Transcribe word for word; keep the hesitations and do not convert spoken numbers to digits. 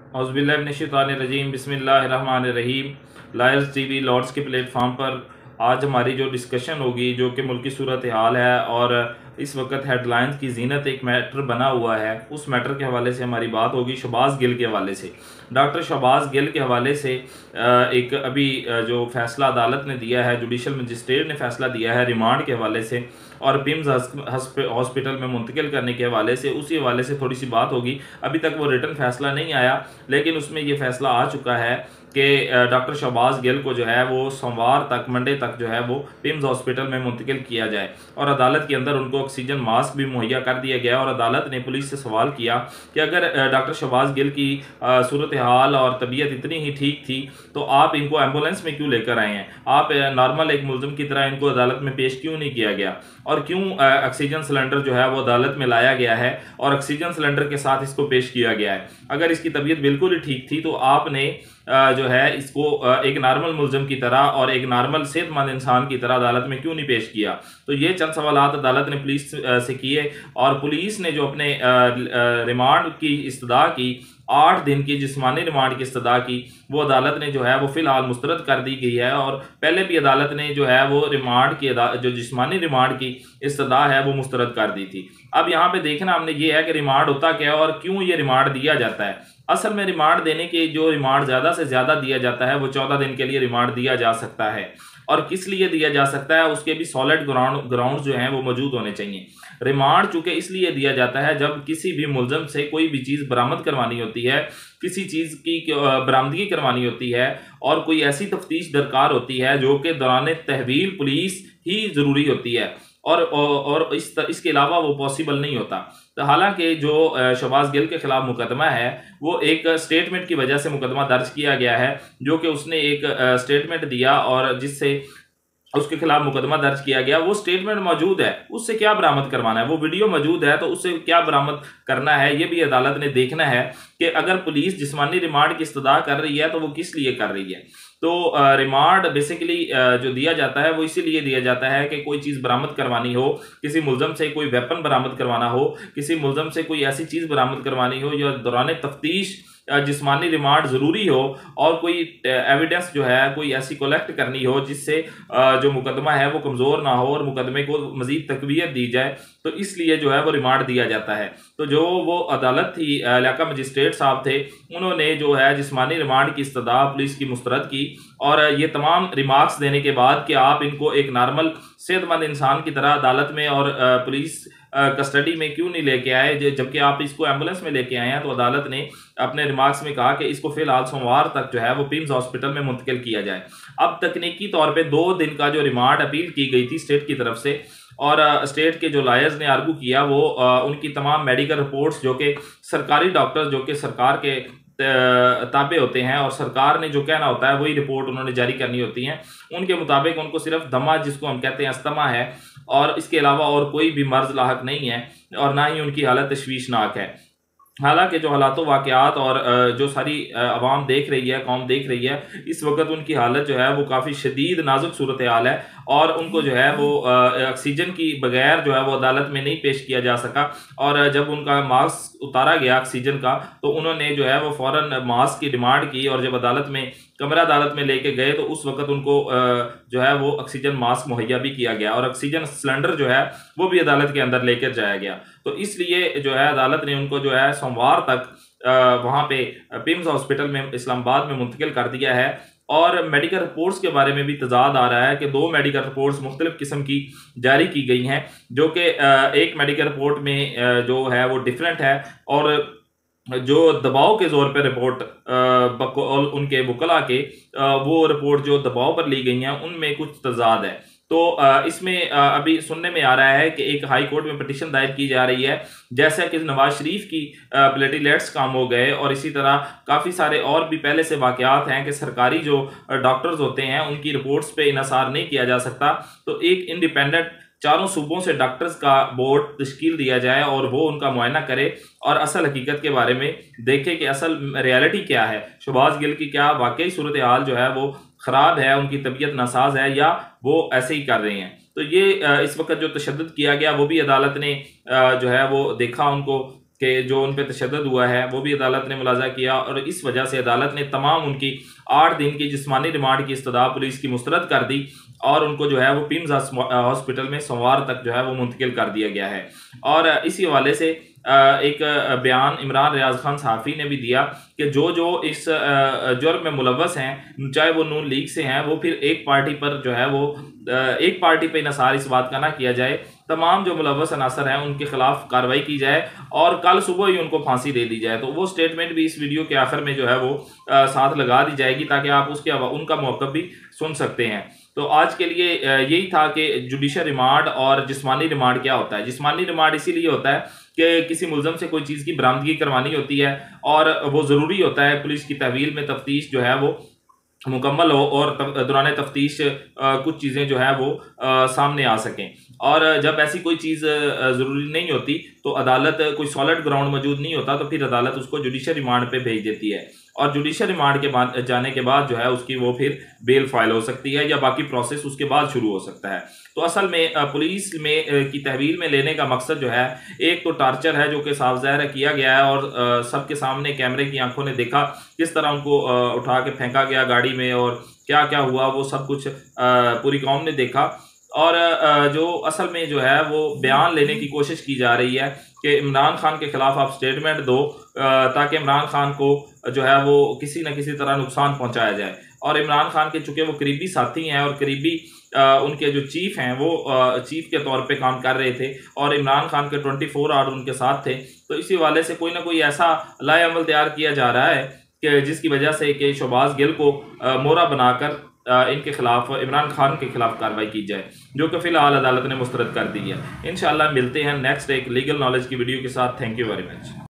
औज़ुबिल्लाहिमिनश्शैतानिर्रजीम बिस्मिल्लाहिर्रहमानिर्रहीम। Lawyers TV lords के platform पर आज हमारी जो डिस्कशन होगी, जो कि मुल्की सूरत हाल है और इस वक्त हेडलाइंस की जीनत एक मैटर बना हुआ है, उस मैटर के हवाले से हमारी बात होगी शहबाज गिल के हवाले से। डॉक्टर शहबाज गिल के हवाले से एक अभी जो फैसला अदालत ने दिया है, जुडिशल मजिस्ट्रेट ने फैसला दिया है रिमांड के हवाले से और पिम्स हॉस्पिटल में मुंतकिल करने के हवाले से, उसी हवाले से थोड़ी सी बात होगी। अभी तक वो रिटन फैसला नहीं आया, लेकिन उसमें ये फैसला आ चुका है कि डॉक्टर शहबाज गिल को जो है वो सोमवार तक, मंडे तक जो है वो पिम्स हॉस्पिटल में मुंतकिल किया जाए और अदालत के अंदर उनको ऑक्सीजन मास्क भी मुहैया कर दिया गया। और अदालत ने पुलिस से सवाल किया कि अगर डॉक्टर शहबाज गिल की सूरत हाल और तबीयत इतनी ही ठीक थी तो आप इनको एम्बुलेंस में क्यों लेकर आए हैं, आप नॉर्मल एक मुलजिम की तरह इनको अदालत में पेश क्यों नहीं किया गया, और क्यों ऑक्सीजन सिलेंडर जो है वो अदालत में लाया गया है और ऑक्सीजन सिलेंडर के साथ इसको पेश किया गया है। अगर इसकी तबीयत बिल्कुल ही ठीक थी तो आपने जो है इसको एक नॉर्मल मुलजिम की तरह और एक नॉर्मल सेहतमंद इंसान की तरह अदालत में क्यों नहीं पेश किया। तो ये चंद सवालात अदालत ने पुलिस से किए और पुलिस ने जो अपने रिमांड की इस्तदा की, आठ दिन की जिस्मानी रिमांड की इस्तदा की, वो अदालत ने जो है वो फिलहाल मुस्तरद कर दी गई है। और पहले भी अदालत ने जो है वो रिमांड की जो जिस्मानी रिमांड की इस्तदा है वो मुस्तरद कर दी थी। अब यहाँ पे देखना हमने ये है कि रिमांड होता क्या है और क्यों ये रिमांड दिया जाता है। असल में रिमांड देने के जो रिमांड ज़्यादा से ज़्यादा दिया जाता है वो चौदह दिन के लिए रिमांड दिया जा सकता है, और किस लिए दिया जा सकता है उसके भी सॉलिड ग्राउंड ग्राउंड जो हैं वो मौजूद होने चाहिए। रिमांड चूंकि इसलिए दिया जाता है जब किसी भी मुलजम से कोई भी चीज़ बरामद करवानी होती है, किसी चीज़ की बरामदगी करवानी होती है और कोई ऐसी तफ्तीश दरकार होती है जो कि दौरान तहवील पुलिस ही ज़रूरी होती है और और इस इसके अलावा वो पॉसिबल नहीं होता। तो हालांकि जो शहबाज गिल के खिलाफ मुकदमा है वो एक स्टेटमेंट की वजह से मुकदमा दर्ज किया गया है, जो कि उसने एक स्टेटमेंट दिया और जिससे उसके खिलाफ मुकदमा दर्ज किया गया। वो स्टेटमेंट मौजूद है, उससे क्या बरामद करवाना है, वो वीडियो मौजूद है तो उससे क्या बरामद करना है, ये भी अदालत ने देखना है कि अगर पुलिस जिस्मानी रिमांड की इस्तदा कर रही है तो वो किस लिए कर रही है। तो रिमांड बेसिकली जो दिया जाता है वो इसीलिए दिया जाता है कि कोई चीज़ बरामद करवानी हो, किसी मुलजम से कोई वेपन बरामद करवाना हो, किसी मुलजम से कोई ऐसी चीज़ बरामद करवानी हो या दौरान तफ्तीश जिस्मानी रिमांड ज़रूरी हो और कोई एविडेंस जो है कोई ऐसी कलेक्ट करनी हो जिससे जो मुकदमा है वो कमज़ोर ना हो और मुकदमे को मज़ीद तकवीत दी जाए, तो इसलिए जो है वो रिमांड दिया जाता है। तो जो वो अदालत थी, इलाका मजिस्ट्रेट साहब थे, उन्होंने जो है जिस्मानी रिमांड की इस्तदा पुलिस की मुस्तरद की और ये तमाम रिमार्क्स देने के बाद कि आप इनको एक नॉर्मल सेहतमंद इंसान की तरह अदालत में और पुलिस कस्टडी में क्यों नहीं लेके आए, जबकि आप इसको एम्बुलेंस में लेके आए हैं। तो अदालत ने अपने रिमार्क्स में कहा कि इसको फिलहाल सोमवार तक जो है वो पिम्स हॉस्पिटल में मुंतकिल किया जाए। अब तकनीकी तौर पे दो दिन का जो रिमांड अपील की गई थी स्टेट की तरफ से, और स्टेट के जो लॉयर्स ने आर्गू किया वो उनकी तमाम मेडिकल रिपोर्ट्स जो कि सरकारी डॉक्टर्स जो कि सरकार के ताबे होते हैं और सरकार ने जो कहना होता है वही रिपोर्ट उन्होंने जारी करनी होती है, उनके मुताबिक उनको सिर्फ दमा, जिसको हम कहते हैं अस्थमा है, और इसके अलावा और कोई भी मर्ज लाहक नहीं है और ना ही उनकी हालत तशवीशनाक है। हालांकि जो हालातों वाक़यात और जो सारी आवाम देख रही है, कौम देख रही है, इस वक्त उनकी हालत जो है वो काफ़ी शदीद नाजुक सूरत हाल है और उनको जो है वो ऑक्सीजन की बगैर जो है वो अदालत में नहीं पेश किया जा सका। और जब उनका मास्क उतारा गया ऑक्सीजन का तो उन्होंने जो है वो फ़ौरन मास्क की डिमांड की और जब अदालत में कमरा अदालत में लेके गए तो उस वक्त उनको जो है वो ऑक्सीजन मास्क मुहैया भी किया गया और ऑक्सीजन सिलेंडर जो है वो भी अदालत के अंदर लेकर जाया गया। तो इसलिए जो है अदालत ने उनको जो है सोमवार तक वहाँ पे पिम्स हॉस्पिटल में इस्लामाबाद में मुंतकिल कर दिया है। और मेडिकल रिपोर्ट्स के बारे में भी तजाद आ रहा है कि दो मेडिकल रिपोर्ट्स मुख्तलिफ किस्म की जारी की गई हैं, जो कि एक मेडिकल रिपोर्ट में जो है वो डिफरेंट है और जो दबाव के ज़ोर पर रिपोर्ट बकौल उनके वकला के वो रिपोर्ट जो दबाव पर ली गई हैं उनमें कुछ तजाद है। तो इसमें अभी सुनने में आ रहा है कि एक हाई कोर्ट में पिटीशन दायर की जा रही है, जैसा कि नवाज शरीफ की प्लेटिलेट्स काम हो गए और इसी तरह काफ़ी सारे और भी पहले से वाक़यात हैं कि सरकारी जो डॉक्टर्स होते हैं उनकी रिपोर्ट्स पे इन्हिसार नहीं किया जा सकता। तो एक इंडिपेंडेंट चारों सूबों से डॉक्टर्स का बोर्ड तश्कील दिया जाए और वो उनका मुआयना करे और असल हकीकत के बारे में देखे कि असल रियलिटी क्या है, शहबाज गिल की क्या वाकई सूरत हाल जो है वो ख़राब है, उनकी तबीयत नासाज है या वो ऐसे ही कर रहे हैं। तो ये इस वक्त जो तशद्दुद किया गया वो भी अदालत ने जो है वो देखा, उनको कि जो उन पर तशद्दुद हुआ है वो भी अदालत ने मुलाजा किया, और इस वजह से अदालत ने तमाम उनकी आठ दिन की जिस्मानी रिमांड की इस्तदा पुलिस की मुस्तरद कर दी और उनको जो है वो पिम्स हॉस्पिटल में सोमवार तक जो है वो मुंतकिल कर दिया गया है। और इसी हवाले से एक बयान इमरान रियाज खान सहाफ़ी ने भी दिया कि जो जो इस जुर्म में मुलव्वस हैं, चाहे वो नून लीग से हैं, वो फिर एक पार्टी पर जो है वो एक पार्टी पर इन्हिसार इस बात का ना किया जाए, तमाम जो मुलव्वस अनासर हैं उनके खिलाफ कार्रवाई की जाए और कल सुबह ही उनको फांसी दे दी जाए। तो वो स्टेटमेंट भी इस वीडियो के आखिर में जो है वो आ, साथ लगा दी जाएगी ताकि आप उसके उनका मौक़िफ़ भी सुन सकते हैं। तो आज के लिए यही था कि जुडिशल रिमांड और जिस्मानी रिमांड क्या होता है। जिस्मानी रिमांड इसीलिए होता है कि किसी मुल्ज़म से कोई चीज़ की बरामदगी करवानी होती है और वो ज़रूरी होता है पुलिस की तहवील में तफ्तीश जो है वो मुकम्मल हो और दौरान तफ्तीश कुछ चीज़ें जो है वो आ, सामने आ सकें। और जब ऐसी कोई चीज़ ज़रूरी नहीं होती तो अदालत कोई सॉलिड ग्राउंड मौजूद नहीं होता तो फिर अदालत उसको जुडिशल रिमांड पे भेज देती है और जुडिशल रिमांड के बाद जाने के बाद जो है उसकी वो फिर बेल फाइल हो सकती है या बाकी प्रोसेस उसके बाद शुरू हो सकता है। तो असल में पुलिस में की तहवील में लेने का मकसद जो है एक तो टार्चर है जो कि साफ ज़ाहिर किया गया है और सबके सामने कैमरे की आंखों ने देखा किस तरह उनको उठा के फेंका गया गाड़ी में और क्या क्या हुआ वो सब कुछ पूरी कौम ने देखा। और जो असल में जो है वो बयान लेने की कोशिश की जा रही है कि इमरान खान के ख़िलाफ़ आप स्टेटमेंट दो ताकि इमरान खान को जो है वो किसी न किसी तरह नुकसान पहुंचाया जाए। और इमरान खान के चूँकि वो करीबी साथी हैं और करीबी उनके जो चीफ़ हैं वो चीफ़ के तौर पे काम कर रहे थे और इमरान खान के ट्वेंटी फोर आवर उनके साथ थे, तो इसी वाले से कोई ना कोई ऐसा लाएअमल तैयार किया जा रहा है कि जिसकी वजह से कि शहबाज गिल को मोहरा बनाकर इनके खिलाफ इमरान खान के खिलाफ कार्रवाई की जाए, जो कि फ़िलहाल अदालत ने मुस्तरद कर दी है। इंशाअल्लाह मिलते हैं नेक्स्ट एक लीगल नॉलेज की वीडियो के साथ। Thank you very much.